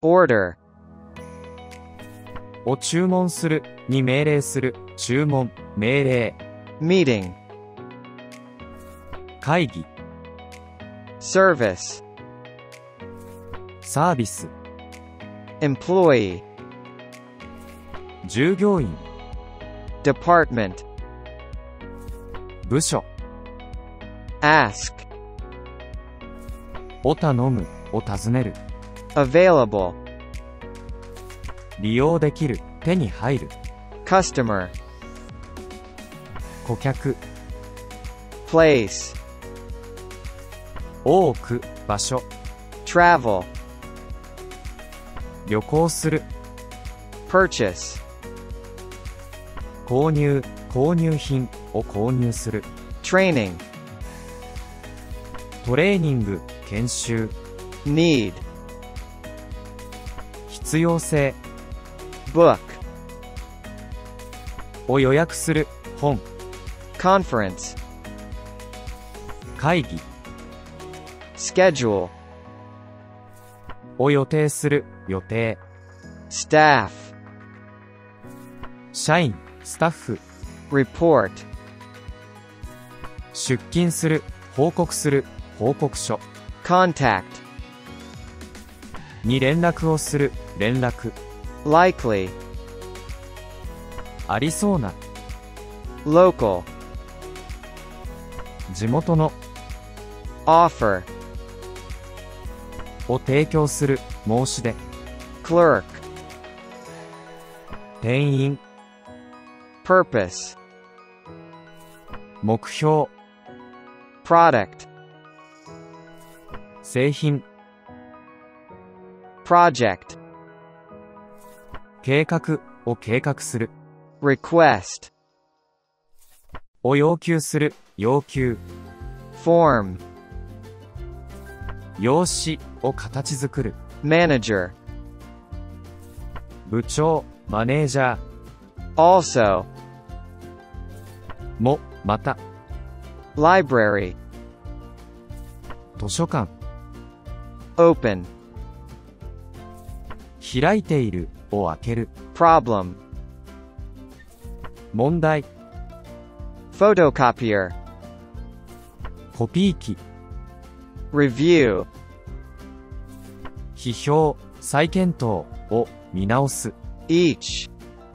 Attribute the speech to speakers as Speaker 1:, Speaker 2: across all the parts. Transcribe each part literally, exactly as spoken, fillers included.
Speaker 1: order,
Speaker 2: を注文するに命令する、注文、命令、
Speaker 1: meeting,
Speaker 2: 会議、
Speaker 1: service,
Speaker 2: サービス、
Speaker 1: employee,
Speaker 2: 従業員、
Speaker 1: department,
Speaker 2: 部署、
Speaker 1: ask,
Speaker 2: を頼む、を尋ねる、
Speaker 1: available,
Speaker 2: 利用できる、手に入る、
Speaker 1: customer,
Speaker 2: 顧客、
Speaker 1: place,
Speaker 2: 多く、場所、
Speaker 1: travel,
Speaker 2: 旅行する、
Speaker 1: purchase,
Speaker 2: 購入、購入品を購入する、
Speaker 1: training,
Speaker 2: トレーニング、研修、
Speaker 1: need,
Speaker 2: 必要性
Speaker 1: book,
Speaker 2: を予約する、本、
Speaker 1: conference,
Speaker 2: 会議
Speaker 1: schedule,
Speaker 2: を予定する、予定、
Speaker 1: staff,
Speaker 2: 社員、スタッフ、
Speaker 1: report,
Speaker 2: 出勤する、報告する、報告書
Speaker 1: contact,
Speaker 2: に連絡をする、連絡、
Speaker 1: likely,
Speaker 2: ありそうな、
Speaker 1: local,
Speaker 2: 地元の、
Speaker 1: offer,
Speaker 2: を提供する、申し出、
Speaker 1: clerk,
Speaker 2: 店員、
Speaker 1: purpose,
Speaker 2: 目標、
Speaker 1: product,
Speaker 2: 製品、
Speaker 1: project,
Speaker 2: 計画を計画する、
Speaker 1: request,
Speaker 2: を要求する、要求、
Speaker 1: form,
Speaker 2: 用紙を形作る、
Speaker 1: manager,
Speaker 2: 部長、マネージャー
Speaker 1: also,
Speaker 2: も、また、
Speaker 1: library,
Speaker 2: 図書館、
Speaker 1: open,
Speaker 2: 開いているを開ける、
Speaker 1: problem,
Speaker 2: 問題、
Speaker 1: photocopier,
Speaker 2: コピー機、
Speaker 1: review,
Speaker 2: 批評、再検討を見直す、
Speaker 1: each,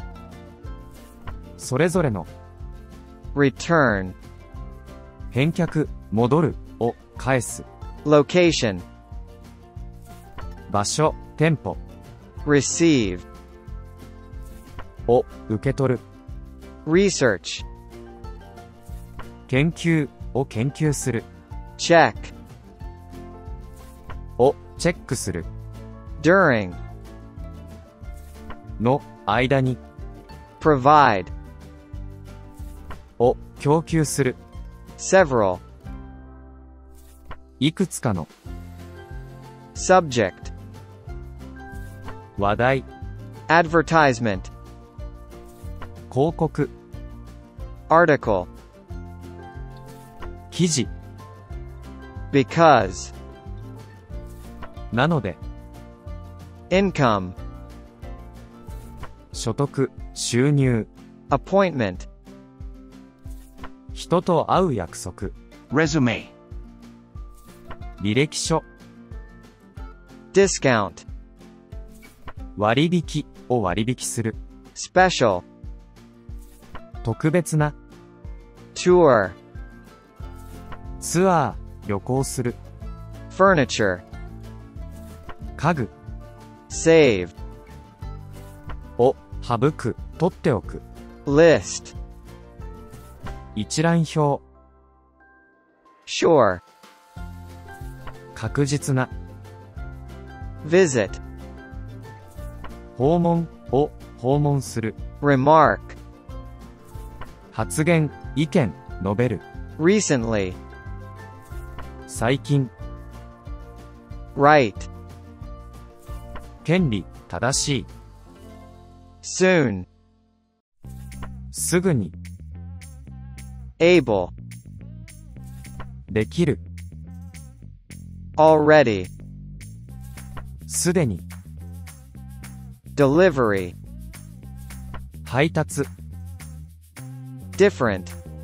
Speaker 2: それぞれの、
Speaker 1: return,
Speaker 2: 返却、戻るを返す、
Speaker 1: location,
Speaker 2: 場所、店舗
Speaker 1: receive,
Speaker 2: を受け取る、
Speaker 1: research,
Speaker 2: 研究を研究する、
Speaker 1: check,
Speaker 2: をチェックする、
Speaker 1: during,
Speaker 2: の間に、
Speaker 1: provide,
Speaker 2: を供給する、
Speaker 1: several,
Speaker 2: いくつかの、
Speaker 1: subject,
Speaker 2: 話題、
Speaker 1: advertisement,
Speaker 2: 広告、
Speaker 1: article,
Speaker 2: 記事、
Speaker 1: because,
Speaker 2: なので、
Speaker 1: income,
Speaker 2: 所得、収入、
Speaker 1: appointment,
Speaker 2: 人と会う約束、
Speaker 3: resume,
Speaker 2: 履歴書、
Speaker 1: discount,
Speaker 2: 割引を割引する、
Speaker 1: special,
Speaker 2: 特別な、
Speaker 1: tour,
Speaker 2: ツアー、旅行する、
Speaker 1: furniture,
Speaker 2: 家具、
Speaker 1: save,
Speaker 2: を省く、取っておく、
Speaker 1: list,
Speaker 2: 一覧表、
Speaker 1: sure,
Speaker 2: 確実な、
Speaker 1: visit,
Speaker 2: 訪問を訪問する、
Speaker 1: remark,
Speaker 2: 発言、意見、述べる、
Speaker 1: recently,
Speaker 2: 最近、
Speaker 1: right,
Speaker 2: 権利、正しい、
Speaker 1: soon,
Speaker 2: すぐに、
Speaker 1: able,
Speaker 2: できる、
Speaker 1: already,
Speaker 2: すでに、
Speaker 1: delivery,
Speaker 2: 配達、
Speaker 1: different,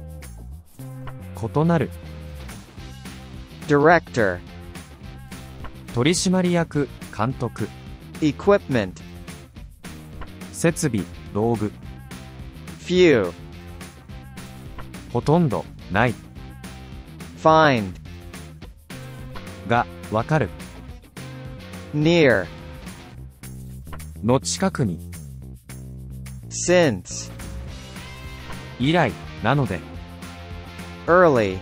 Speaker 2: 異なる、
Speaker 1: director,
Speaker 2: 取締役、監督、
Speaker 1: equipment,
Speaker 2: 設備、道具、
Speaker 1: few,
Speaker 2: ほとんど、ない、
Speaker 1: find,
Speaker 2: が、わかる、
Speaker 1: near,
Speaker 2: の近くに、
Speaker 1: since,
Speaker 2: 以来、なので、
Speaker 1: early,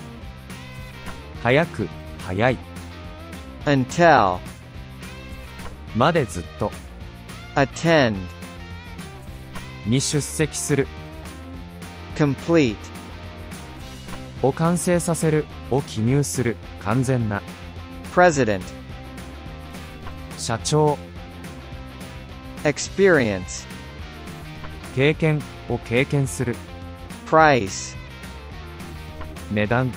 Speaker 2: 早く、早い、
Speaker 1: until,
Speaker 2: までずっと、
Speaker 1: attend,
Speaker 2: に出席する、
Speaker 1: complete,
Speaker 2: を完成させる、を記入する、完全な、
Speaker 1: president,
Speaker 2: 社長、
Speaker 1: experience,
Speaker 2: 経験、を経験する、
Speaker 1: price,
Speaker 2: 値段、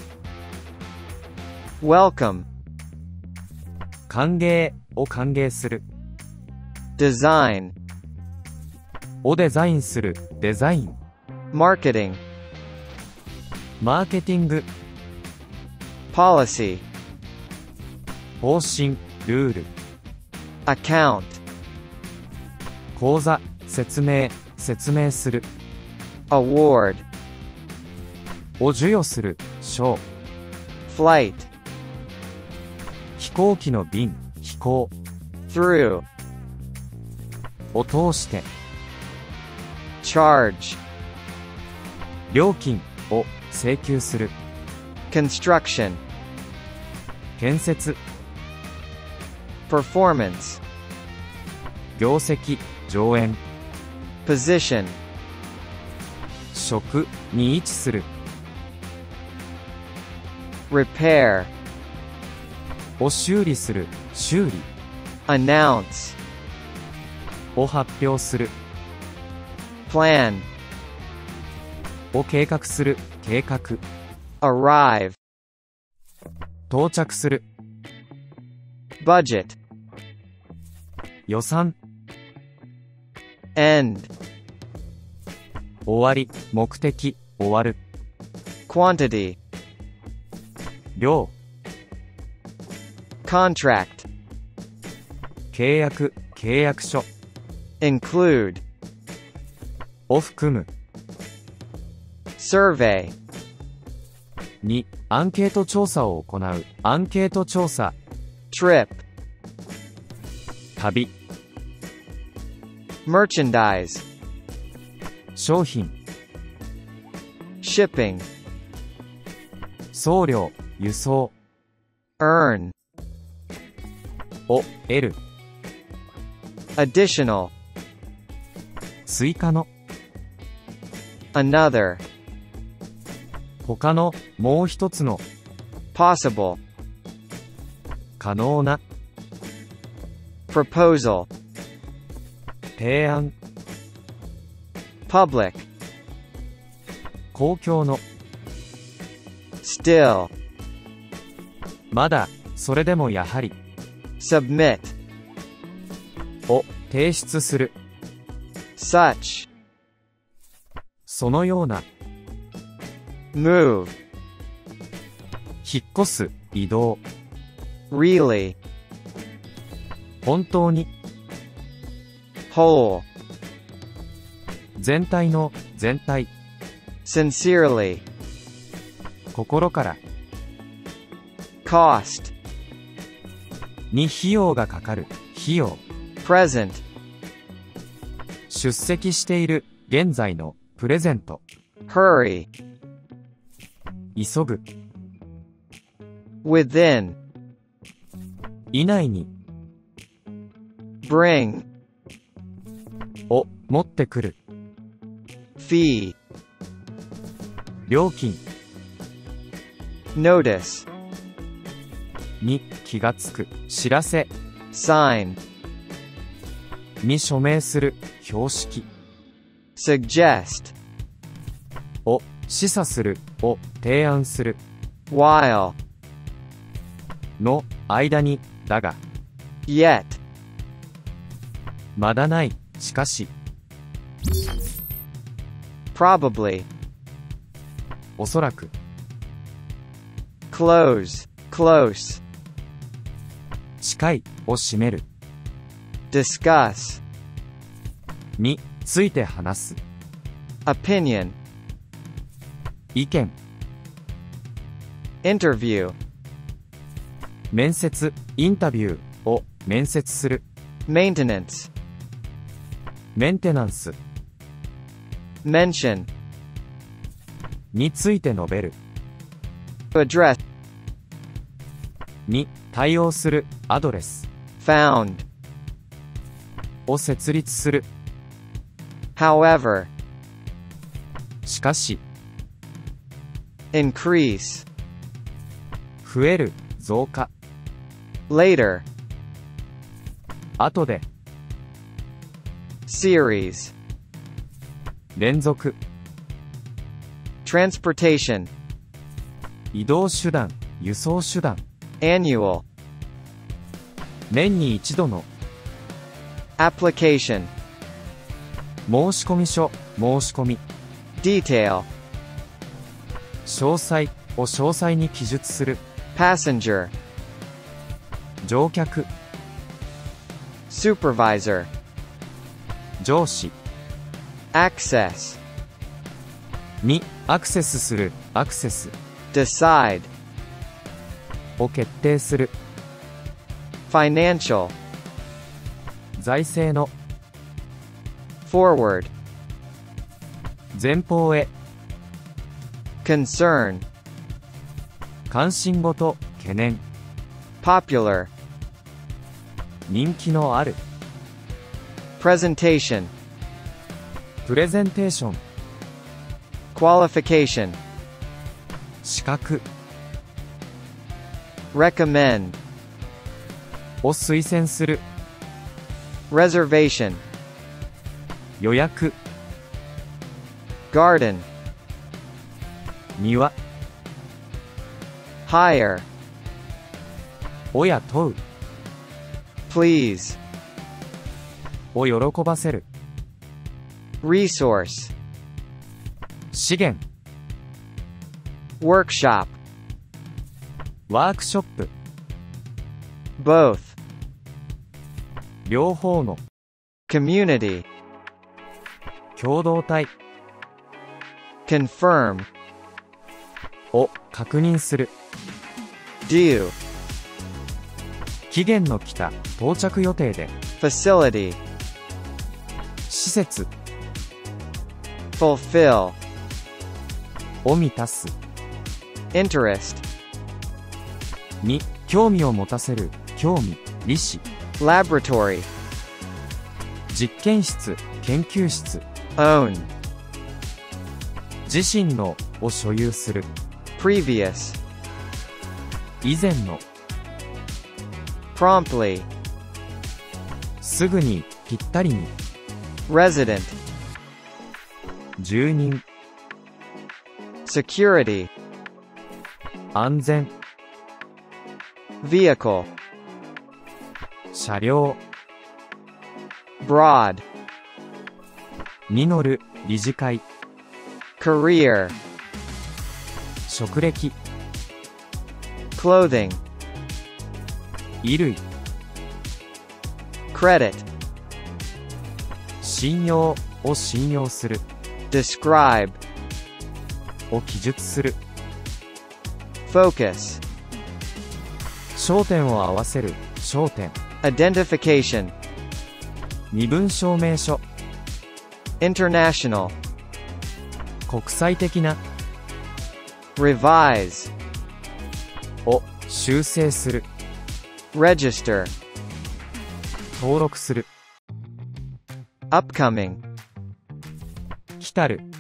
Speaker 1: welcome,
Speaker 2: 歓迎、を歓迎する、
Speaker 1: design,
Speaker 2: をデザインする、デザイン、
Speaker 1: marketing,
Speaker 2: マーケティング、
Speaker 1: policy,
Speaker 2: 方針、ルール、
Speaker 1: account,
Speaker 2: 講座、説明、説明する、
Speaker 1: award,
Speaker 2: を授与する、賞、
Speaker 1: flight,
Speaker 2: 飛行機の便、飛行、
Speaker 1: through,
Speaker 2: を通して、
Speaker 1: charge,
Speaker 2: 料金、を請求する、
Speaker 1: construction,
Speaker 2: 建設、
Speaker 1: performance,
Speaker 2: 業績、上演、
Speaker 1: position,
Speaker 2: 職に位置する、
Speaker 1: repair,
Speaker 2: を修理する、修理、
Speaker 1: announce,
Speaker 2: を発表する、
Speaker 1: plan,
Speaker 2: を計画する、計画、
Speaker 1: arrive,
Speaker 2: 到着する、
Speaker 1: budget,
Speaker 2: 予算、
Speaker 1: end,
Speaker 2: 終わり、目的、終わる、
Speaker 1: quantity,
Speaker 2: 量、
Speaker 1: contract,
Speaker 2: 契約、契約書、
Speaker 1: include,
Speaker 2: を含む、
Speaker 1: survey,
Speaker 2: に、アンケート調査を行う、アンケート調査、
Speaker 1: trip,
Speaker 2: 旅、
Speaker 1: merchandise,
Speaker 2: 商品、
Speaker 1: shipping,
Speaker 2: 送料、輸送、
Speaker 1: earn,
Speaker 2: を得る、
Speaker 1: additional,
Speaker 2: 追加の、
Speaker 1: another,
Speaker 2: 他の、もう一つの、
Speaker 1: possible,
Speaker 2: 可能な、
Speaker 1: proposal,
Speaker 2: 提案、
Speaker 1: public,
Speaker 2: 公共の、
Speaker 1: still,
Speaker 2: まだ、それでもやはり、
Speaker 1: submit,
Speaker 2: を提出する、
Speaker 1: such,
Speaker 2: そのような、
Speaker 1: move,
Speaker 2: 引っ越す、移動、
Speaker 1: really,
Speaker 2: 本当に、
Speaker 1: whole,
Speaker 2: 全体の、全体、
Speaker 1: sincerely,
Speaker 2: 心から、
Speaker 1: cost,
Speaker 2: に費用がかかる、費用、
Speaker 1: present,
Speaker 2: 出席している、現在の、プレゼント、
Speaker 1: hurry,
Speaker 2: 急ぐ、
Speaker 1: within,
Speaker 2: 以内に、
Speaker 1: bring,
Speaker 2: を、持ってくる、
Speaker 1: fee,
Speaker 2: 料金、
Speaker 1: notice,
Speaker 2: に、気がつく、知らせ、
Speaker 1: sign,
Speaker 2: に署名する、標識、
Speaker 1: suggest,
Speaker 2: を、示唆する、を、提案する、
Speaker 1: while,
Speaker 2: の、間に、だが、
Speaker 1: yet,
Speaker 2: まだない、しかし。
Speaker 1: probably,
Speaker 2: おそらく。
Speaker 1: close, close,
Speaker 2: 近い、を占める。
Speaker 1: discuss,
Speaker 2: に、ついて話す。
Speaker 1: opinion,
Speaker 2: 意見。
Speaker 1: interview,
Speaker 2: 面接、インタビュー、を、面接する。
Speaker 1: maintenance,
Speaker 2: メンテナンス。
Speaker 1: mention,
Speaker 2: について述べる。
Speaker 1: address,
Speaker 2: に、対応する、アドレス。
Speaker 1: found,
Speaker 2: を設立する。
Speaker 1: however,
Speaker 2: しかし。
Speaker 1: increase,
Speaker 2: 増える、増加。
Speaker 1: later,
Speaker 2: 後で。
Speaker 1: series,
Speaker 2: 連続。
Speaker 1: transportation,
Speaker 2: 移動手段、輸送手段。
Speaker 1: annual,
Speaker 2: 年に一度の。
Speaker 1: application,
Speaker 2: 申込書、申し込み。
Speaker 1: detail,
Speaker 2: 詳細、を詳細に記述する。
Speaker 1: passenger,
Speaker 2: 乗客。
Speaker 1: supervisor,
Speaker 2: 上司。
Speaker 1: access,
Speaker 2: に、アクセスする、アクセス。
Speaker 1: decide,
Speaker 2: を決定する。
Speaker 1: financial,
Speaker 2: 財政の。
Speaker 1: forward,
Speaker 2: 前方へ。
Speaker 1: concern,
Speaker 2: 関心事、懸念。
Speaker 1: popular,
Speaker 2: 人気のある。
Speaker 1: presentation,
Speaker 2: プレゼンテーション。
Speaker 1: qualification,
Speaker 2: 資格。
Speaker 1: recommend,
Speaker 2: を推薦する。
Speaker 1: reservation,
Speaker 2: 予約。
Speaker 1: garden,
Speaker 2: 庭。
Speaker 1: hire,
Speaker 2: を雇う。
Speaker 1: please,
Speaker 2: を喜ばせる。
Speaker 1: resource,
Speaker 2: 資源。
Speaker 1: workshop,
Speaker 2: ワークショップ。
Speaker 1: both,
Speaker 2: 両方の。
Speaker 1: community,
Speaker 2: 共同体。
Speaker 1: confirm,
Speaker 2: を確認する。
Speaker 1: due,
Speaker 2: 期限の来た、到着予定で。
Speaker 1: facility,
Speaker 2: 施設。
Speaker 1: fulfill,
Speaker 2: を満たす。
Speaker 1: interest,
Speaker 2: に、興味を持たせる、興味、利子。
Speaker 1: laboratory,
Speaker 2: 実験室、研究室。
Speaker 1: own,
Speaker 2: 自身の、を所有する。
Speaker 1: previous,
Speaker 2: 以前の。
Speaker 1: promptly,
Speaker 2: すぐに、ぴったりに。
Speaker 1: resident,
Speaker 2: 住人。
Speaker 1: security,
Speaker 2: 安全。
Speaker 1: vehicle,
Speaker 2: 車両。
Speaker 1: broad,
Speaker 2: に乗る、理事会。
Speaker 1: career,
Speaker 2: 職歴。
Speaker 1: clothing,
Speaker 2: 衣類。
Speaker 1: credit,
Speaker 2: 信用、を信用する。
Speaker 1: describe,
Speaker 2: を記述する。
Speaker 1: focus,
Speaker 2: 焦点を合わせる、焦点。
Speaker 1: identification,
Speaker 2: 身分証明書。
Speaker 1: international,
Speaker 2: 国際的な。
Speaker 1: revise,
Speaker 2: を修正する。
Speaker 1: register,
Speaker 2: 登録する。
Speaker 1: upcoming,
Speaker 2: 来たる。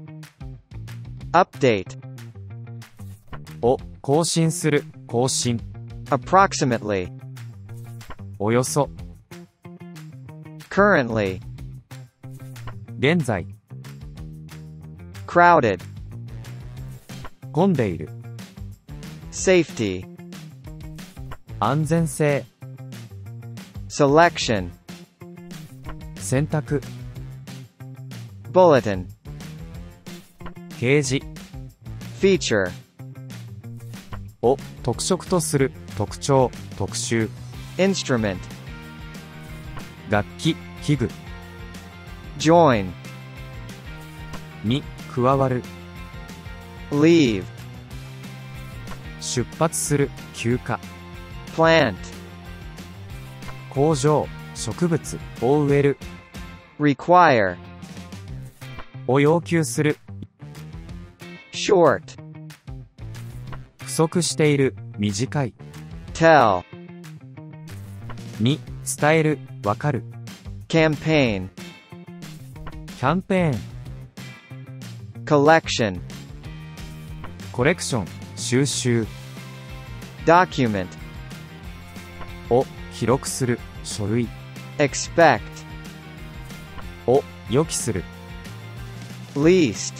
Speaker 1: update,
Speaker 2: を更新する、更新。
Speaker 1: approximately,
Speaker 2: およそ。
Speaker 1: currently,
Speaker 2: 現在。
Speaker 1: crowded,
Speaker 2: 混んでいる。
Speaker 1: safety,
Speaker 2: 安全性。
Speaker 1: selection,
Speaker 2: 選択、
Speaker 1: bulletin,
Speaker 2: 掲示
Speaker 1: feature,
Speaker 2: を特色とする、特徴、特集、
Speaker 1: instrument,
Speaker 2: 楽器、器具
Speaker 1: join,
Speaker 2: に加わる、
Speaker 1: leave,
Speaker 2: 出発する、休暇、
Speaker 1: plant,
Speaker 2: 工場、植物を植える
Speaker 1: require,
Speaker 2: を要求する、
Speaker 1: short,
Speaker 2: 不足している、短い
Speaker 1: tell,
Speaker 2: に伝える、わかる、
Speaker 1: campaign,
Speaker 2: キャンペーン、
Speaker 1: collection,
Speaker 2: コレクション、収集
Speaker 1: document,
Speaker 2: を記録する、書類
Speaker 1: expect,
Speaker 2: を予期する、
Speaker 1: least,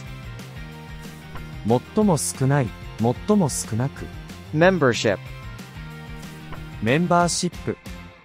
Speaker 2: 最も少ない、最も少なく、
Speaker 1: membership,
Speaker 2: メンバーシップ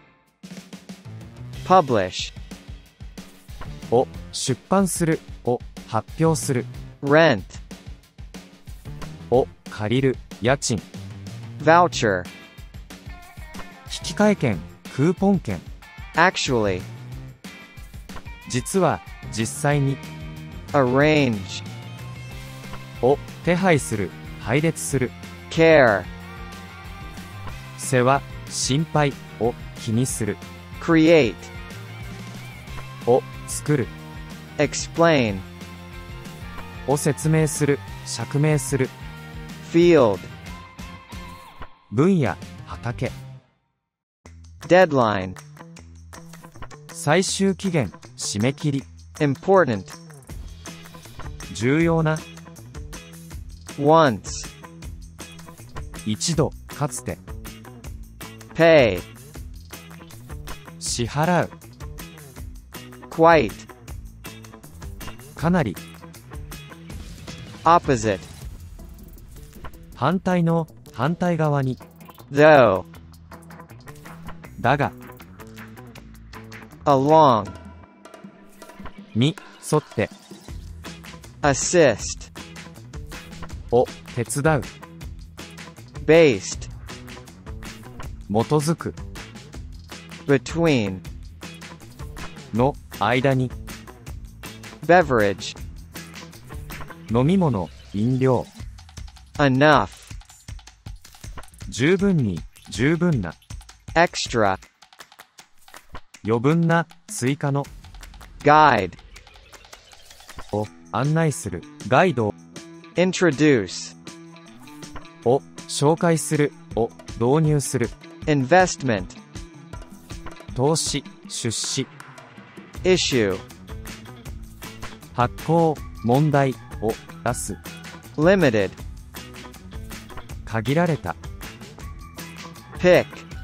Speaker 1: publish,
Speaker 2: を出版する、を発表する、
Speaker 1: rent,
Speaker 2: を借りる、家賃、
Speaker 1: voucher,
Speaker 2: 引換券、クーポン券、
Speaker 1: actually,
Speaker 2: 実は、実際に、
Speaker 1: arrange,
Speaker 2: を手配する、配列する、
Speaker 1: care,
Speaker 2: 世話、心配を気にする、
Speaker 1: create,
Speaker 2: を作る、
Speaker 1: explain,
Speaker 2: を説明する、釈明する、
Speaker 1: field,
Speaker 2: 分野、畑、
Speaker 1: deadline,
Speaker 2: 最終期限、締め切り、
Speaker 1: important,
Speaker 2: 重要な、
Speaker 1: once,
Speaker 2: 一度、かつて、
Speaker 1: pay,
Speaker 2: 支払う、
Speaker 1: quite,
Speaker 2: かなり、
Speaker 1: opposite,
Speaker 2: 反対の、反対側に、
Speaker 1: though,
Speaker 2: だが、
Speaker 1: along,
Speaker 2: に、沿って、
Speaker 1: assist,
Speaker 2: を手伝う、
Speaker 1: based,
Speaker 2: 基づく、
Speaker 1: between,
Speaker 2: の間に、
Speaker 1: beverage,
Speaker 2: 飲み物、飲料、
Speaker 1: enough,
Speaker 2: 十分に、十分な、
Speaker 1: extra,
Speaker 2: 余分な、追加の、
Speaker 1: guide,
Speaker 2: を案内する、ガイド
Speaker 1: introduce,
Speaker 2: を紹介する、を導入する、
Speaker 1: investment,
Speaker 2: 投資、出資、
Speaker 1: issue,
Speaker 2: 発行、問題を出す、
Speaker 1: limited,
Speaker 2: 限られた、
Speaker 1: pick,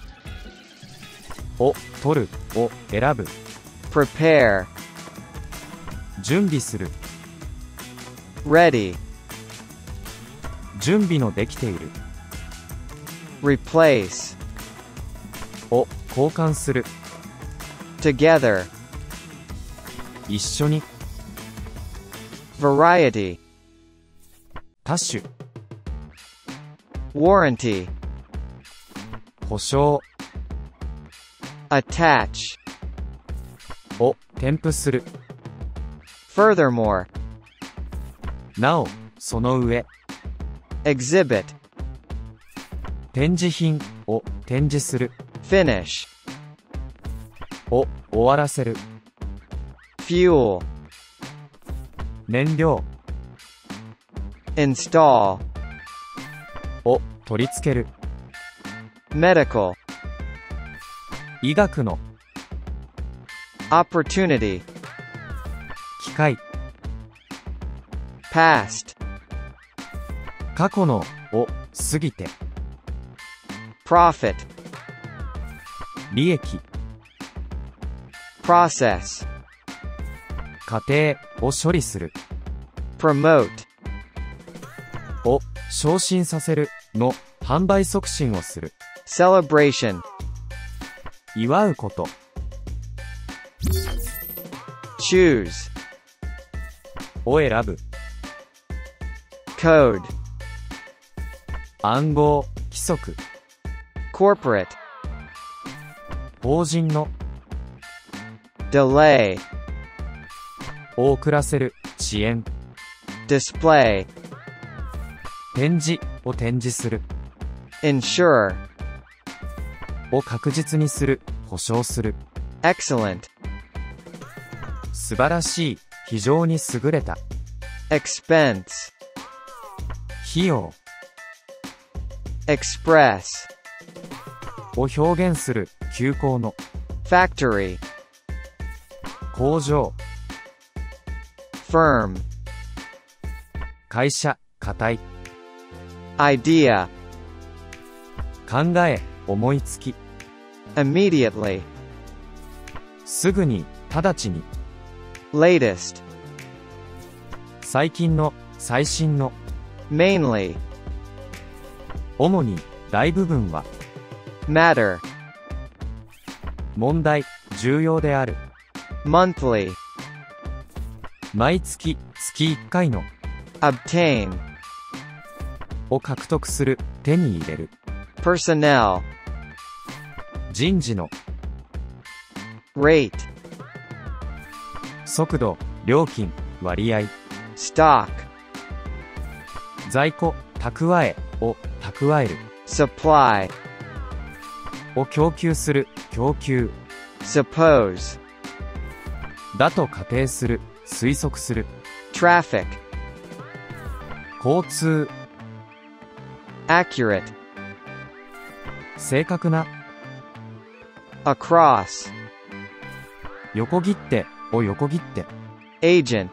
Speaker 2: を取る、を選ぶ、
Speaker 1: prepare,
Speaker 2: 準備する、
Speaker 1: ready,
Speaker 2: 準備のできている、
Speaker 1: replace,
Speaker 2: を交換する、
Speaker 1: together,
Speaker 2: 一緒に、
Speaker 1: variety,
Speaker 2: 多種、
Speaker 1: warranty,
Speaker 2: 保証、
Speaker 1: attach,
Speaker 2: を添付する、
Speaker 1: furthermore,
Speaker 2: なお、その上、
Speaker 1: exhibit,
Speaker 2: 展示品を展示する、
Speaker 1: finish,
Speaker 2: を終わらせる、
Speaker 1: fuel,
Speaker 2: 燃料、
Speaker 1: install,
Speaker 2: を取り付ける、
Speaker 1: medical,
Speaker 2: 医学の、
Speaker 1: opportunity,
Speaker 2: 機会、
Speaker 1: past,
Speaker 2: 過去の、を過ぎて、
Speaker 1: profit,
Speaker 2: 利益、
Speaker 1: process,
Speaker 2: 過程を処理する、
Speaker 1: promote,
Speaker 2: を昇進させる、の販売促進をする、
Speaker 1: celebration,
Speaker 2: 祝うこと。
Speaker 1: choose,
Speaker 2: を選ぶ。
Speaker 1: code,
Speaker 2: 暗号、規則。
Speaker 1: corporate,
Speaker 2: 法人の。
Speaker 1: delay,
Speaker 2: を遅らせる、遅延。
Speaker 1: display,
Speaker 2: 展示、を展示する。
Speaker 1: ensure,
Speaker 2: を確実にする、保証する。
Speaker 1: excellent,
Speaker 2: 素晴らしい、非常に優れた。
Speaker 1: expense,
Speaker 2: 費用。
Speaker 1: express,
Speaker 2: を表現する、急行の。
Speaker 1: factory,
Speaker 2: 工場。
Speaker 1: firm,
Speaker 2: 会社、課題。
Speaker 1: idea,
Speaker 2: 考え、思いつき。
Speaker 1: immediately,
Speaker 2: すぐに、直ちに。
Speaker 1: latest,
Speaker 2: 最近の、最新の。
Speaker 1: mainly,
Speaker 2: 主に、大部分は。
Speaker 1: matter,
Speaker 2: 問題、重要である。
Speaker 1: monthly,
Speaker 2: 毎月、月いっかいの。
Speaker 1: obtain,
Speaker 2: を獲得する、手に入れる。
Speaker 1: personnel,
Speaker 2: 人事の。
Speaker 1: rate,
Speaker 2: 速度、料金、割合。
Speaker 1: stock,
Speaker 2: 在庫、蓄え、を、蓄える。
Speaker 1: supply,
Speaker 2: を供給する、供給。
Speaker 1: suppose,
Speaker 2: だと仮定する、推測する。
Speaker 1: traffic,
Speaker 2: 交通。
Speaker 1: accurate,
Speaker 2: 正確な。
Speaker 1: across,
Speaker 2: 横切って、を横切って。
Speaker 1: agent,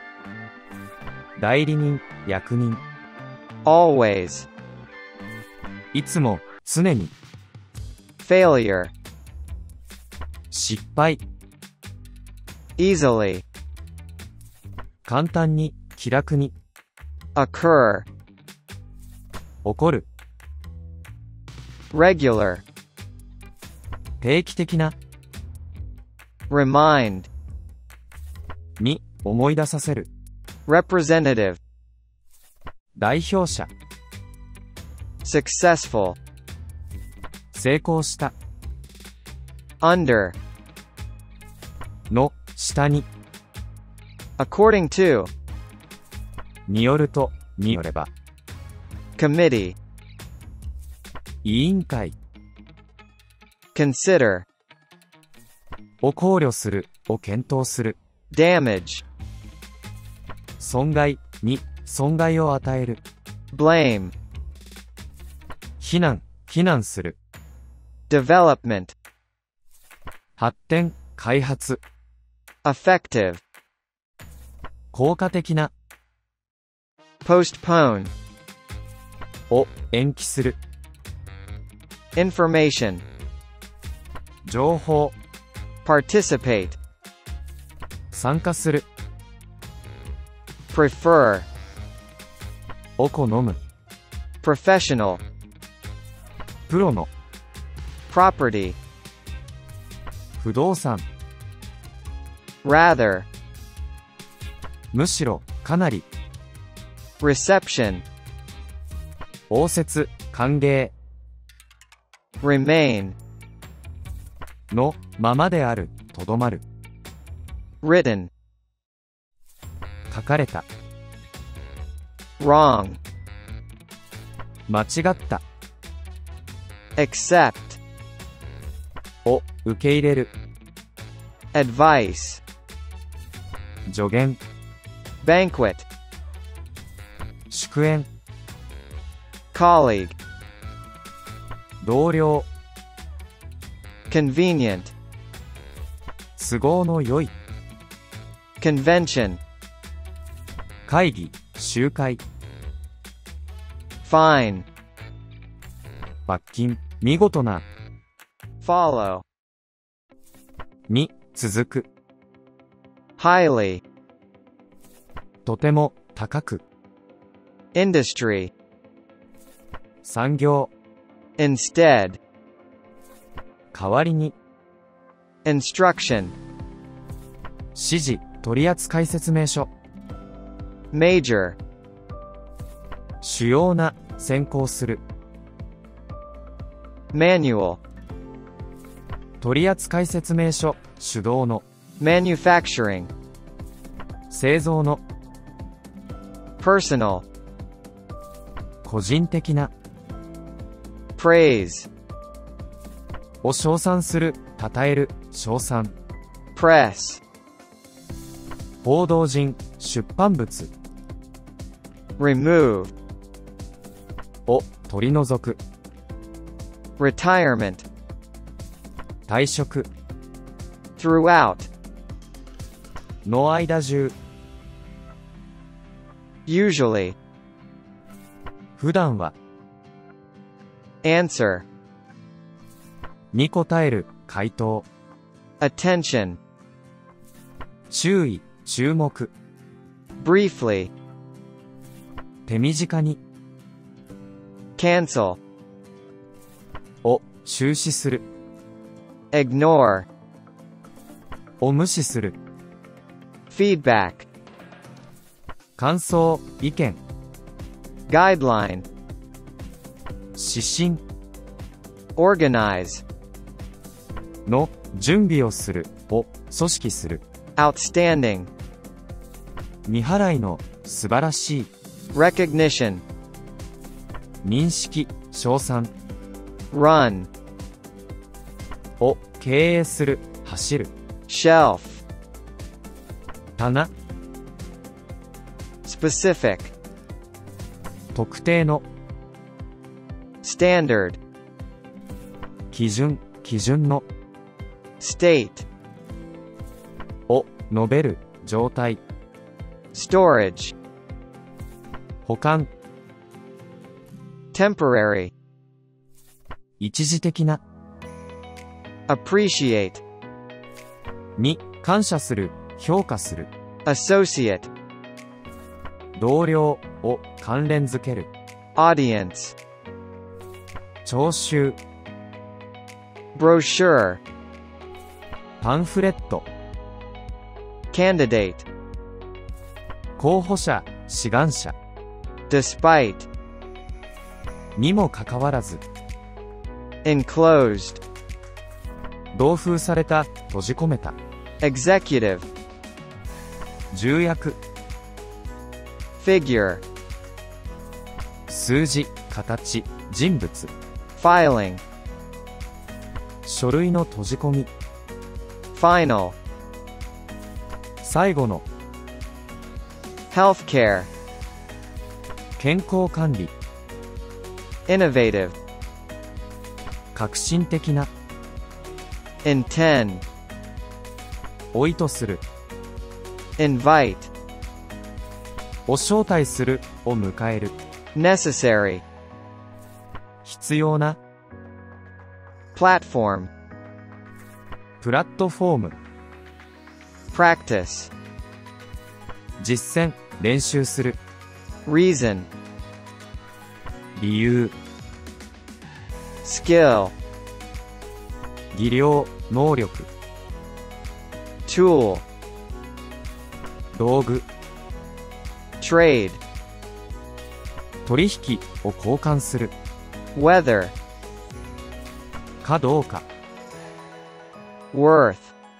Speaker 2: 代理人、役人。
Speaker 1: always,
Speaker 2: いつも、常に。
Speaker 1: failure,
Speaker 2: 失敗。
Speaker 1: easily,
Speaker 2: 簡単に、気楽に。
Speaker 1: occur,
Speaker 2: 起こる。
Speaker 1: regular,
Speaker 2: 定期的な。
Speaker 1: remind,
Speaker 2: に、思い出させる。
Speaker 1: representative,
Speaker 2: 代表者。
Speaker 1: successful,
Speaker 2: 成功した。
Speaker 1: under,
Speaker 2: の、下に。
Speaker 1: according to,
Speaker 2: によると、によれば。
Speaker 1: committee,
Speaker 2: 委員会。
Speaker 1: consider,
Speaker 2: を考慮する、を検討する。
Speaker 1: damage,
Speaker 2: 損害、に、損害を与える。
Speaker 1: blame,
Speaker 2: 非難、非難する。
Speaker 1: development,
Speaker 2: 発展、開発。
Speaker 1: effective,
Speaker 2: 効果的な。
Speaker 1: postpone,
Speaker 2: を、延期する。
Speaker 1: information,
Speaker 2: 情報。
Speaker 1: participate,
Speaker 2: 参加する。
Speaker 1: prefer,
Speaker 2: を好む。
Speaker 1: professional,
Speaker 2: プロの。
Speaker 1: property,
Speaker 2: 不動産。
Speaker 1: rather,
Speaker 2: むしろ、かなり。
Speaker 1: reception,
Speaker 2: 応接、歓迎。
Speaker 1: remain,
Speaker 2: の、ままである、とどまる。
Speaker 1: written,
Speaker 2: 書かれた。
Speaker 1: wrong,
Speaker 2: 間違った。
Speaker 1: accept,
Speaker 2: を、受け入れる。
Speaker 1: advice,
Speaker 2: 助言。
Speaker 1: banquet,
Speaker 2: 祝宴。
Speaker 1: colleague,
Speaker 2: 同僚。
Speaker 1: convenient,
Speaker 2: 都合の良い。
Speaker 1: convention,
Speaker 2: 会議、集会。
Speaker 1: fine,
Speaker 2: 罰金、見事な。
Speaker 1: follow,
Speaker 2: に、続く。
Speaker 1: highly,
Speaker 2: とても、高く。
Speaker 1: industry,
Speaker 2: 産業。
Speaker 1: instead,
Speaker 2: 代わりに。
Speaker 1: instruction,
Speaker 2: 指示、取扱説明書。
Speaker 1: major,
Speaker 2: 主要な、先行する。
Speaker 1: manual,
Speaker 2: 取扱説明書、主導の。
Speaker 1: manufacturing,
Speaker 2: 製造の。
Speaker 1: personal,
Speaker 2: 個人的な。
Speaker 1: praise,
Speaker 2: を称賛する、称える、称賛。
Speaker 1: press,
Speaker 2: 報道人、出版物。
Speaker 1: remove,
Speaker 2: を、取り除く。
Speaker 1: retirement,
Speaker 2: 退職。
Speaker 1: throughout,
Speaker 2: の間中。
Speaker 1: usually,
Speaker 2: 普段は。
Speaker 1: answer,
Speaker 2: に答える、回答。
Speaker 1: attention,
Speaker 2: 注意、注目。
Speaker 1: briefly,
Speaker 2: 手短に。
Speaker 1: cancel,
Speaker 2: を、中止する。
Speaker 1: ignore,
Speaker 2: を無視する。
Speaker 1: feedback,
Speaker 2: 感想、意見。
Speaker 1: guideline,
Speaker 2: 指針。
Speaker 1: organize,
Speaker 2: の、準備をする。を、組織する。
Speaker 1: outstanding,
Speaker 2: 未払いの、素晴らしい。
Speaker 1: recognition,
Speaker 2: 認識、称賛。
Speaker 1: run,
Speaker 2: を、経営する、走る。
Speaker 1: shelf,
Speaker 2: 棚。
Speaker 1: specific,
Speaker 2: 特定の。
Speaker 1: standard,
Speaker 2: 基準、基準の。
Speaker 1: state,
Speaker 2: を、述べる、状態。
Speaker 1: storage,
Speaker 2: 保管。
Speaker 1: temporary,
Speaker 2: 一時的な。
Speaker 1: appreciate,
Speaker 2: に、感謝する、評価する。
Speaker 1: associate,
Speaker 2: 同僚、を、関連づける。
Speaker 1: audience,
Speaker 2: 聴衆。
Speaker 1: brochure,
Speaker 2: パンフレット。
Speaker 1: candidate,
Speaker 2: 候補者、志願者。
Speaker 1: despite,
Speaker 2: にもかかわらず。
Speaker 1: enclosed,
Speaker 2: 同封された、閉じ込めた。
Speaker 1: executive,
Speaker 2: 重役。
Speaker 1: figure,
Speaker 2: 数字、形、人物。
Speaker 1: filing,
Speaker 2: 書類の閉じ込み。
Speaker 1: final,
Speaker 2: 最後の。
Speaker 1: healthcare,
Speaker 2: 健康管理。
Speaker 1: innovative,
Speaker 2: 革新的な。
Speaker 1: intend,
Speaker 2: お意図する。
Speaker 1: invite,
Speaker 2: を招待する、を迎える。
Speaker 1: necessary,
Speaker 2: 必要な。
Speaker 1: platform,
Speaker 2: プラットフォーム。
Speaker 1: practice,
Speaker 2: 実践、練習する。
Speaker 1: reason,
Speaker 2: 理由。
Speaker 1: skill,
Speaker 2: 技量、能力。
Speaker 1: tool,
Speaker 2: 道具。
Speaker 1: trade,
Speaker 2: 取引を交換する。
Speaker 1: whether,
Speaker 2: かどうか。
Speaker 1: worth,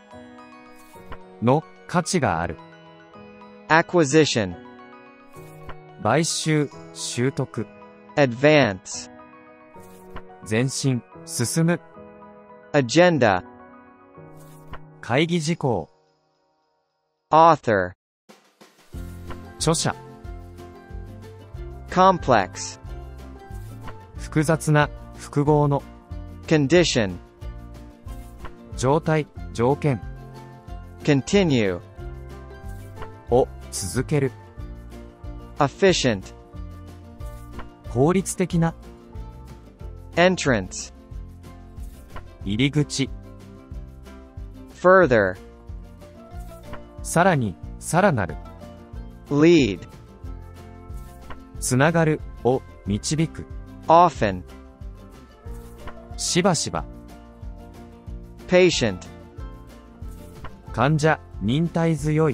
Speaker 2: の価値がある。
Speaker 1: acquisition,
Speaker 2: 買収、習得。
Speaker 1: advance,
Speaker 2: 前進、進む。
Speaker 1: agenda,
Speaker 2: 会議事項。
Speaker 1: author,
Speaker 2: 著者。
Speaker 1: complex,
Speaker 2: 複雑な、複合の。
Speaker 1: condition,
Speaker 2: 状態、条件。
Speaker 1: continue,
Speaker 2: を、続ける。
Speaker 1: efficient,
Speaker 2: 効率的な。
Speaker 1: entrance,
Speaker 2: 入り口。
Speaker 1: further,
Speaker 2: さらに、さらなる。
Speaker 1: lead,
Speaker 2: つながる、を、導く。
Speaker 1: often,
Speaker 2: しばしば。
Speaker 1: patient,
Speaker 2: 患者、 忍耐強い。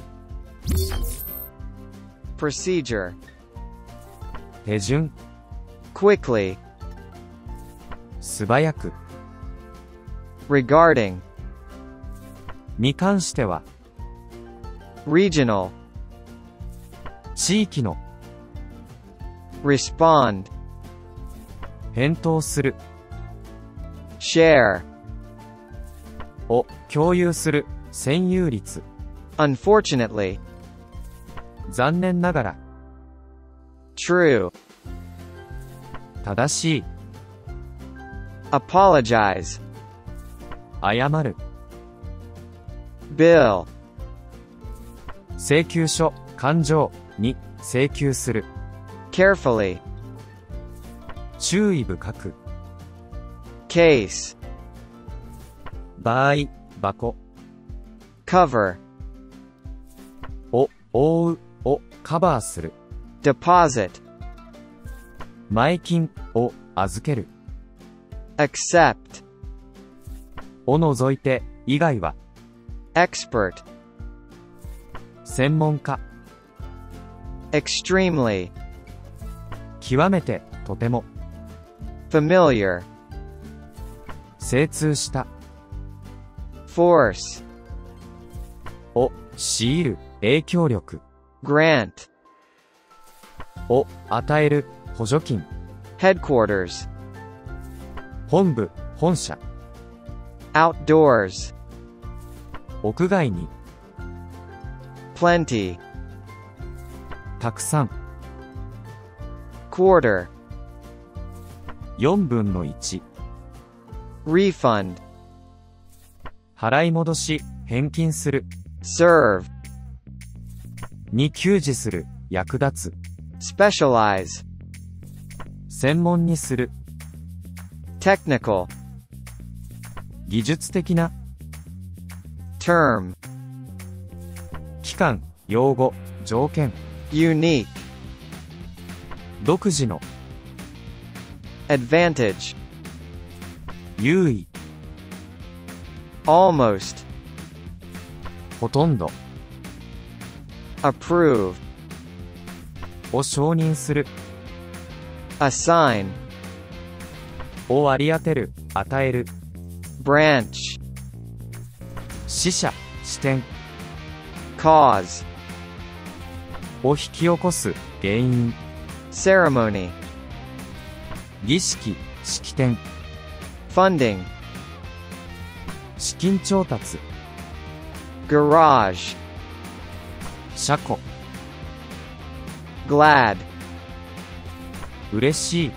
Speaker 1: procedure,
Speaker 2: 手順。
Speaker 1: quickly,
Speaker 2: 素早く。
Speaker 1: regarding,
Speaker 2: に関しては。
Speaker 1: regional,
Speaker 2: 地域の。
Speaker 1: respond,
Speaker 2: 返答する。
Speaker 1: share,
Speaker 2: を共有する。占有率。
Speaker 1: unfortunately,
Speaker 2: 残念ながら。
Speaker 1: true,
Speaker 2: 正しい。
Speaker 1: apologize,
Speaker 2: 謝る。
Speaker 1: bill,
Speaker 2: 請求書。感情に請求する。
Speaker 1: carefully,
Speaker 2: 注意深く。
Speaker 1: case,
Speaker 2: 場合。箱。
Speaker 1: cover,
Speaker 2: を覆う。をカバーする。
Speaker 1: deposit,
Speaker 2: 前金を預ける。
Speaker 1: accept,
Speaker 2: を除いて以外は。
Speaker 1: expert,
Speaker 2: 専門家。
Speaker 1: extremely,
Speaker 2: 極めてとても。
Speaker 1: familiar,
Speaker 2: 精通した。
Speaker 1: force,
Speaker 2: を強いる。影響力。
Speaker 1: grant,
Speaker 2: を与える。補助金。
Speaker 1: headquarters,
Speaker 2: 本部。本社。
Speaker 1: outdoors,
Speaker 2: 屋外に。
Speaker 1: plenty,
Speaker 2: たくさん。
Speaker 1: quarter,
Speaker 2: よんぶんのいち。
Speaker 1: refund,
Speaker 2: 払い戻し。返金する。
Speaker 1: serve,
Speaker 2: に給仕する。役立つ。
Speaker 1: specialize,
Speaker 2: 専門にする。
Speaker 1: technical,
Speaker 2: 技術的な。
Speaker 1: term,
Speaker 2: 期間。用語。条件。
Speaker 1: unique,
Speaker 2: 独自の。
Speaker 1: advantage,
Speaker 2: 優位。
Speaker 1: almost,
Speaker 2: ほとんど。
Speaker 1: approve,
Speaker 2: を承認する。
Speaker 1: assign,
Speaker 2: を割り当てる。与える。
Speaker 1: branch,
Speaker 2: 使者。視点。
Speaker 1: cause,
Speaker 2: を引き起こす。原因。
Speaker 1: ceremony,
Speaker 2: 儀式。式典。
Speaker 1: funding,
Speaker 2: 資金調達。
Speaker 1: garage,
Speaker 2: 車庫。
Speaker 1: glad,
Speaker 2: 嬉しい。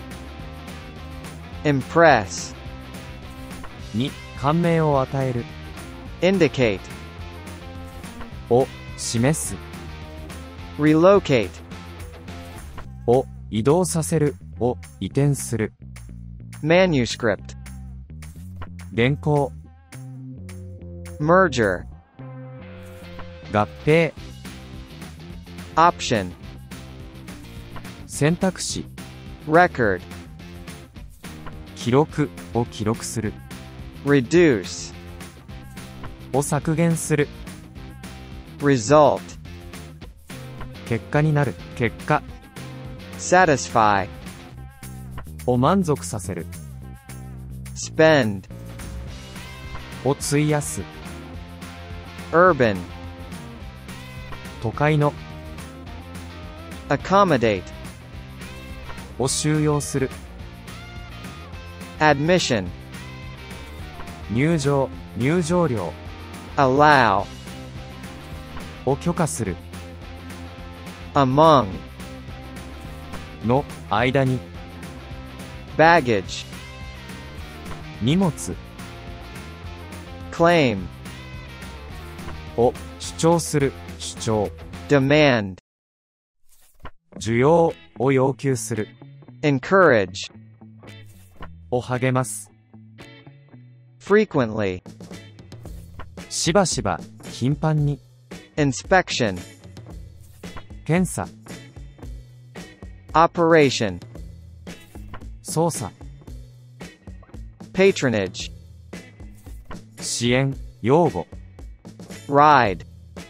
Speaker 1: impress,
Speaker 2: に感銘を与える。
Speaker 1: indicate,
Speaker 2: を示す。
Speaker 1: relocate,
Speaker 2: を移動させる。を移転する。
Speaker 1: manuscript,
Speaker 2: 原稿。
Speaker 1: merger,
Speaker 2: 合併。
Speaker 1: option,
Speaker 2: 選択肢。
Speaker 1: record,
Speaker 2: 記録。を記録する。
Speaker 1: reduce,
Speaker 2: を削減する。
Speaker 1: result,
Speaker 2: 結果になる。結果。
Speaker 1: satisfy,
Speaker 2: を満足させる。
Speaker 1: spend,
Speaker 2: を費やす。
Speaker 1: urban,
Speaker 2: 都会の。
Speaker 1: accommodate,
Speaker 2: を収容する。
Speaker 1: admission,
Speaker 2: 入場。入場料。
Speaker 1: allow,
Speaker 2: を許可する。
Speaker 1: among,
Speaker 2: の間に。
Speaker 1: baggage,
Speaker 2: 荷物。
Speaker 1: claim,
Speaker 2: を主張する。主張。
Speaker 1: demand,
Speaker 2: 需要。を要求する。
Speaker 1: encourage,
Speaker 2: を励ます。
Speaker 1: frequently,
Speaker 2: しばしば。頻繁に。
Speaker 1: inspection,
Speaker 2: 検査。
Speaker 1: operation,
Speaker 2: 操作。
Speaker 1: patronage,
Speaker 2: 支援。擁護。
Speaker 1: ride,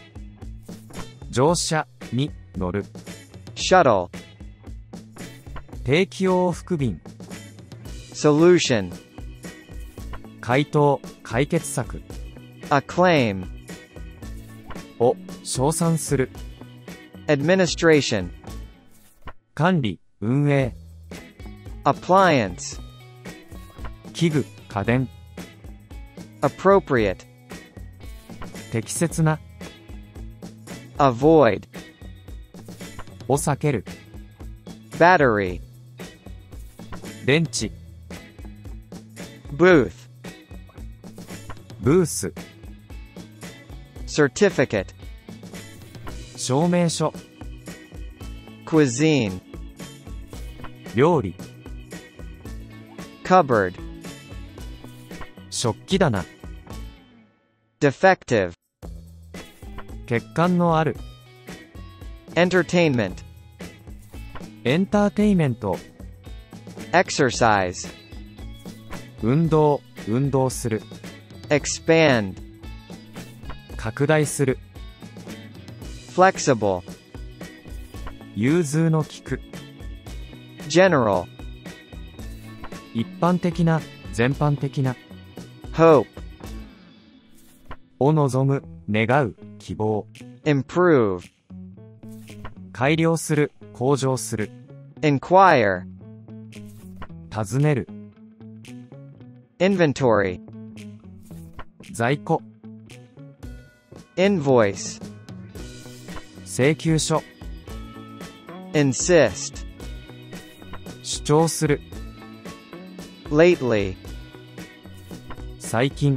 Speaker 2: 乗車に乗る。
Speaker 1: shuttle,
Speaker 2: 定期用往復便。
Speaker 1: solution,
Speaker 2: 回答、解決策。
Speaker 1: acclaim,
Speaker 2: を称賛する。
Speaker 1: administration,
Speaker 2: 管理、運営。
Speaker 1: appliance,
Speaker 2: 器具、家電。
Speaker 1: appropriate,
Speaker 2: 適切な。
Speaker 1: avoid,
Speaker 2: を避ける。
Speaker 1: battery,
Speaker 2: 電池。
Speaker 1: booth,
Speaker 2: ブース。
Speaker 1: certificate,
Speaker 2: 証明書。
Speaker 1: cuisine,
Speaker 2: 料理。
Speaker 1: cupboard,
Speaker 2: 食器棚。
Speaker 1: defective,
Speaker 2: 欠陥のある。
Speaker 1: entertainment,
Speaker 2: エンターテイメント。
Speaker 1: exercise,
Speaker 2: 運動、運動する。
Speaker 1: expand,
Speaker 2: 拡大する。
Speaker 1: flexible,
Speaker 2: 融通の利く。
Speaker 1: general,
Speaker 2: 一般的な、全般的な。
Speaker 1: hope,
Speaker 2: を望む、願う、希望。
Speaker 1: improve,
Speaker 2: 改良する、向上する。
Speaker 1: inquire,
Speaker 2: 尋ねる。
Speaker 1: inventory,
Speaker 2: 在庫。
Speaker 1: invoice,
Speaker 2: 請求書。
Speaker 1: insist,
Speaker 2: 主張する。
Speaker 1: lately,
Speaker 2: 最近。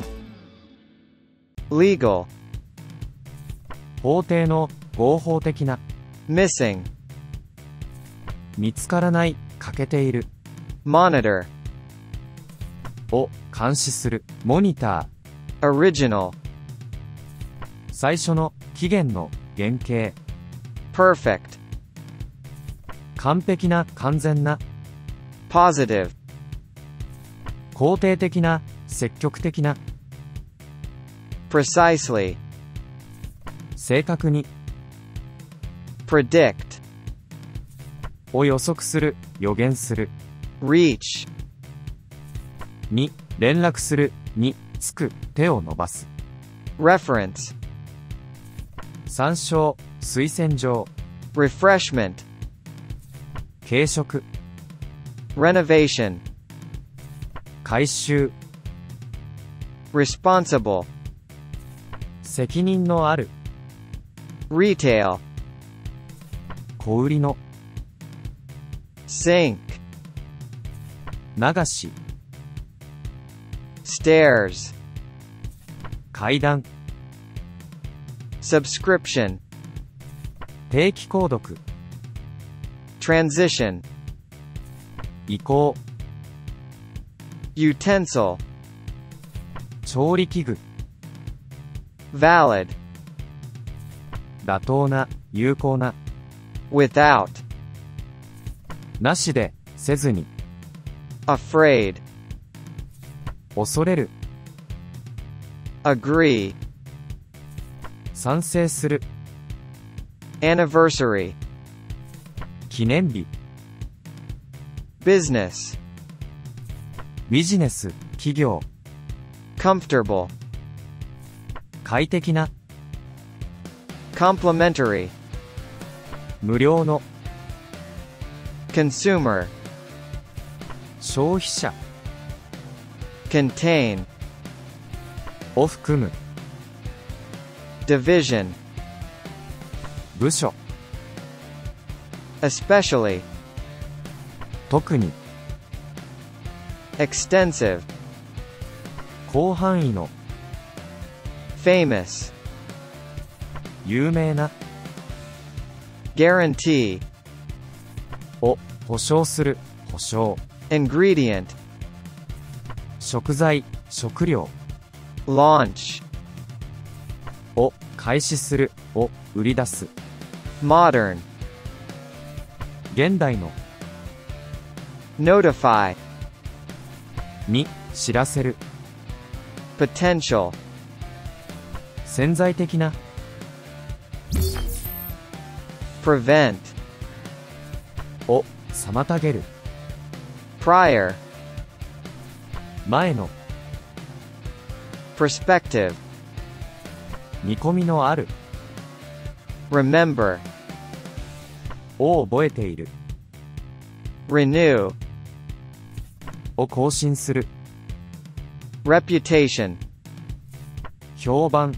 Speaker 1: legal,
Speaker 2: 法廷の、合法的な。
Speaker 1: missing,
Speaker 2: 見つからない、欠けている。
Speaker 1: monitor,
Speaker 2: を、監視する。モニター。
Speaker 1: original,
Speaker 2: 最初の、期限の、原型。
Speaker 1: perfect,
Speaker 2: 完璧な、完全な。
Speaker 1: positive,
Speaker 2: 肯定的な、積極的な。
Speaker 1: precisely,
Speaker 2: 正確に。
Speaker 1: predict,
Speaker 2: を予測する、予言する。
Speaker 1: reach,
Speaker 2: に、連絡する、に、つく、手を伸ばす。
Speaker 1: reference,
Speaker 2: 参照、推薦状。
Speaker 1: refreshment,
Speaker 2: 軽食。
Speaker 1: renovation,
Speaker 2: 改修。
Speaker 1: responsible,
Speaker 2: 責任のある。
Speaker 1: retail,
Speaker 2: 小売りの。
Speaker 1: sink,
Speaker 2: 流し。
Speaker 1: stairs,
Speaker 2: 階段。
Speaker 1: subscription,
Speaker 2: 定期購読。
Speaker 1: transition,
Speaker 2: 移行。
Speaker 1: utensil,
Speaker 2: 調理器具。
Speaker 1: valid,
Speaker 2: 妥当な、有効な。
Speaker 1: without,
Speaker 2: なしで、せずに。
Speaker 1: afraid,
Speaker 2: 恐れる。
Speaker 1: agree,
Speaker 2: 賛成する。
Speaker 1: anniversary,
Speaker 2: 記念日。
Speaker 1: business,
Speaker 2: ビジネス、企業。
Speaker 1: comfortable,
Speaker 2: 快適な。
Speaker 1: complimentary,
Speaker 2: 無料の。
Speaker 1: consumer,
Speaker 2: 消費者。
Speaker 1: contain,
Speaker 2: を含む。
Speaker 1: division,
Speaker 2: 部署。
Speaker 1: especially,
Speaker 2: 特に。
Speaker 1: extensive,
Speaker 2: 広範囲の。
Speaker 1: famous,
Speaker 2: 有名な。
Speaker 1: guarantee,
Speaker 2: を保証する。保証。
Speaker 1: ingredient,
Speaker 2: 食材、食料。
Speaker 1: launch,
Speaker 2: を開始する。を売り出す。
Speaker 1: modern,
Speaker 2: 現代の。
Speaker 1: notify,
Speaker 2: に知らせる。
Speaker 1: potential,
Speaker 2: 潜在的な。
Speaker 1: prevent,
Speaker 2: を妨げる
Speaker 1: prior,
Speaker 2: 前の
Speaker 1: perspective,
Speaker 2: 見込みのある
Speaker 1: remember,
Speaker 2: を覚えている
Speaker 1: renew,
Speaker 2: を更新する
Speaker 1: reputation,
Speaker 2: 評判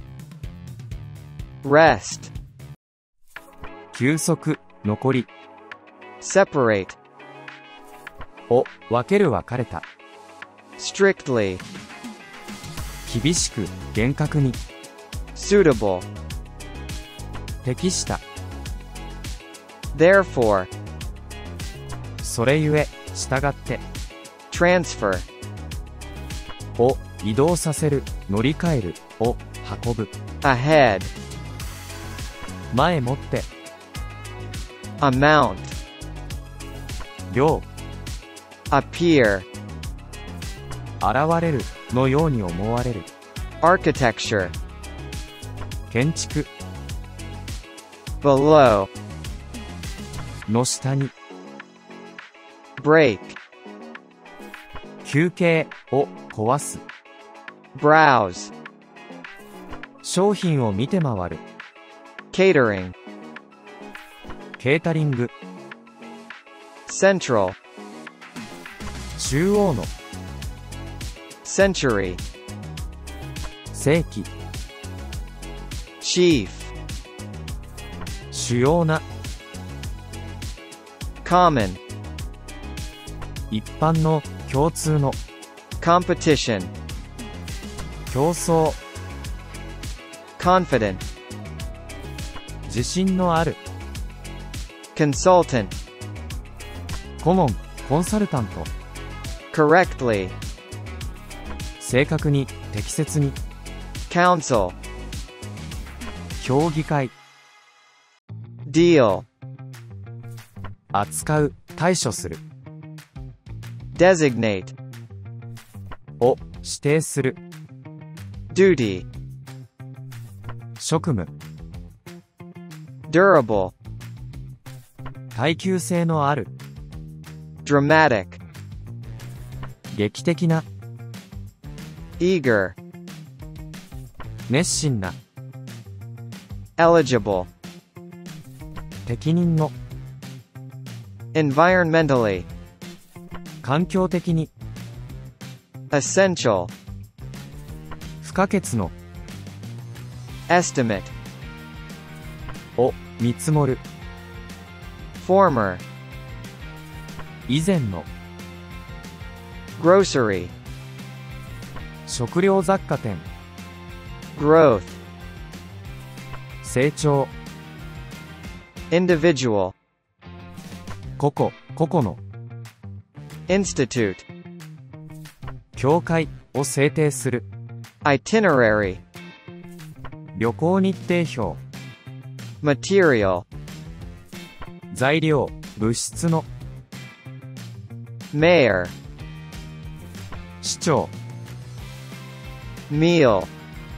Speaker 1: rest,
Speaker 2: 休息残り
Speaker 1: separate,
Speaker 2: を分ける分かれた
Speaker 1: strictly,
Speaker 2: 厳しく厳格に
Speaker 1: suitable,
Speaker 2: 適した
Speaker 1: therefore,
Speaker 2: それゆえ従って
Speaker 1: transfer,
Speaker 2: を移動させる乗り換えるを運ぶ
Speaker 1: ahead,
Speaker 2: 前もって
Speaker 1: amount,
Speaker 2: 量
Speaker 1: appear,
Speaker 2: 現れるのように思われる
Speaker 1: architecture,
Speaker 2: 建築
Speaker 1: below,
Speaker 2: の下に
Speaker 1: break,
Speaker 2: 休憩を壊す
Speaker 1: browse,
Speaker 2: 商品を見て回る
Speaker 1: catering,
Speaker 2: ケータリング
Speaker 1: central,
Speaker 2: 中央の
Speaker 1: century,
Speaker 2: 世紀
Speaker 1: chief,
Speaker 2: 主要な
Speaker 1: common,
Speaker 2: 一般の共通の
Speaker 1: competition,
Speaker 2: 競争
Speaker 1: confident,
Speaker 2: 自信のある
Speaker 1: consultant,
Speaker 2: 顧問コンサルタント
Speaker 1: correctly,
Speaker 2: 正確に適切に
Speaker 1: counsel,
Speaker 2: 評議会
Speaker 1: deal,
Speaker 2: 扱う対処する
Speaker 1: designate,
Speaker 2: を指定する
Speaker 1: duty,
Speaker 2: 職務
Speaker 1: durable,
Speaker 2: 耐久性のある
Speaker 1: dramatic,
Speaker 2: 劇的な
Speaker 1: eager,
Speaker 2: 熱心な
Speaker 1: eligible,
Speaker 2: 適任の
Speaker 1: environmentally,
Speaker 2: 環境的に
Speaker 1: essential,
Speaker 2: 不可欠の
Speaker 1: estimate,
Speaker 2: を見積もる
Speaker 1: former,
Speaker 2: 以前の
Speaker 1: grocery,
Speaker 2: 食料雑貨店
Speaker 1: growth,
Speaker 2: 成長
Speaker 1: individual,
Speaker 2: 個々個々の
Speaker 1: institute,
Speaker 2: 境界を制定する
Speaker 1: itinerary,
Speaker 2: 旅行日程表
Speaker 1: material,
Speaker 2: 材料物質の
Speaker 1: mayor,
Speaker 2: 市長
Speaker 1: meal,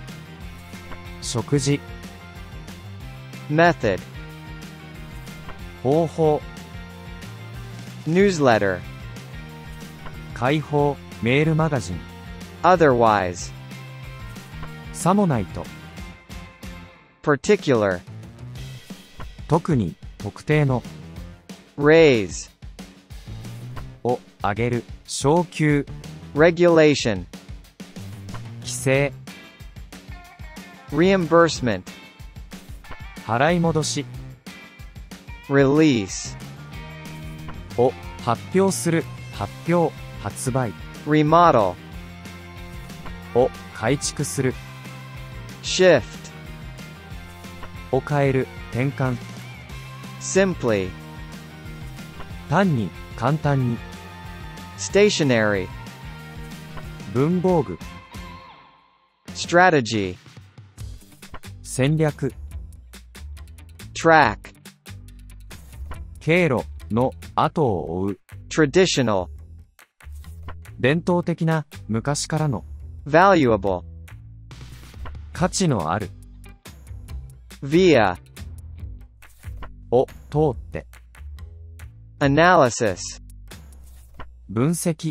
Speaker 2: 食事
Speaker 1: method,
Speaker 2: 方法
Speaker 1: newsletter,
Speaker 2: 開放メールマガジン
Speaker 1: otherwise,
Speaker 2: さもないと
Speaker 1: particular,
Speaker 2: 特に特定の
Speaker 1: raise,
Speaker 2: を上げる昇給
Speaker 1: regulation,
Speaker 2: 規制
Speaker 1: reimbursement,
Speaker 2: 払い戻し
Speaker 1: release,
Speaker 2: を発表する発表発売
Speaker 1: remodel,
Speaker 2: を改築する
Speaker 1: shift,
Speaker 2: を変える転換
Speaker 1: simply,
Speaker 2: 単に簡単に
Speaker 1: stationary,
Speaker 2: 文房具
Speaker 1: strategy,
Speaker 2: 戦略
Speaker 1: track,
Speaker 2: 経路の後を追う
Speaker 1: traditional,
Speaker 2: 伝統的な昔からの
Speaker 1: valuable,
Speaker 2: 価値のある
Speaker 1: via,
Speaker 2: を通って。
Speaker 1: analysis,
Speaker 2: 分析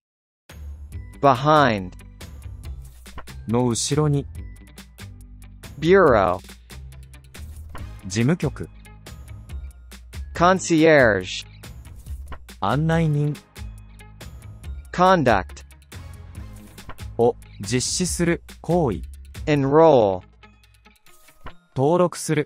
Speaker 1: behind,
Speaker 2: の後ろに。
Speaker 1: bureau,
Speaker 2: 事務局
Speaker 1: concierge,
Speaker 2: 案内人
Speaker 1: conduct,
Speaker 2: を実施する行為。
Speaker 1: enroll,
Speaker 2: 登録する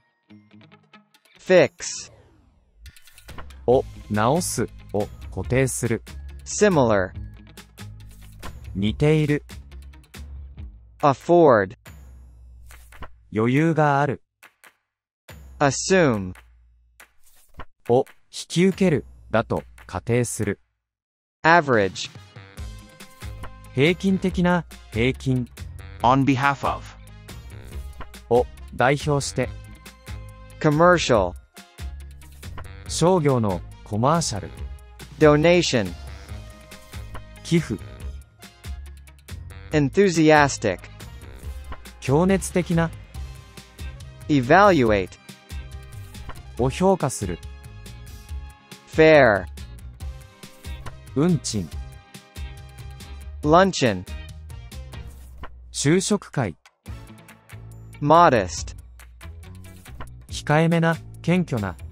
Speaker 1: fix,
Speaker 2: を直すを固定する。
Speaker 1: similar,
Speaker 2: 似ている
Speaker 1: afford,
Speaker 2: 余裕がある
Speaker 1: assume,
Speaker 2: を引き受けるだと仮定する。
Speaker 1: average,
Speaker 2: 平均的な平均
Speaker 3: on behalf of,
Speaker 2: を代表して。
Speaker 1: commercial,
Speaker 2: 商業のコマーシャル
Speaker 1: donation,
Speaker 2: 寄付
Speaker 1: enthusiastic,
Speaker 2: 情熱的な
Speaker 1: evaluate,
Speaker 2: を評価する。
Speaker 1: fare,
Speaker 2: 運賃
Speaker 1: luncheon,
Speaker 2: 昼食会
Speaker 1: modest,
Speaker 2: 控えめな謙虚な